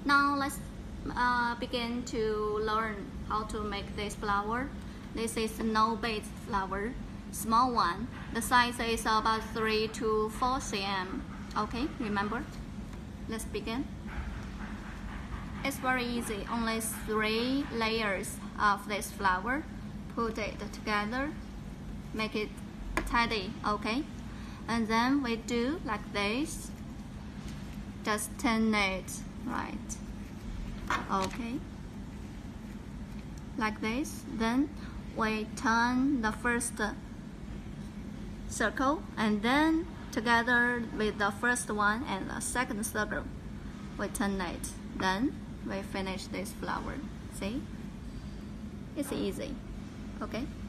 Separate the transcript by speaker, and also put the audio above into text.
Speaker 1: Now let's begin to learn how to make this flower. This is no base flower, small one. The size is about 3 to 4 cm. Okay, remember? Let's begin. It's very easy, only 3 layers of this flower. Put it together, make it tidy, okay? And then we do like this. Just turn it right, okay? Like this. Then we turn the first circle, and then together with the first one and the second circle, we turn it. Then we finish this flower. See? It's easy. Okay?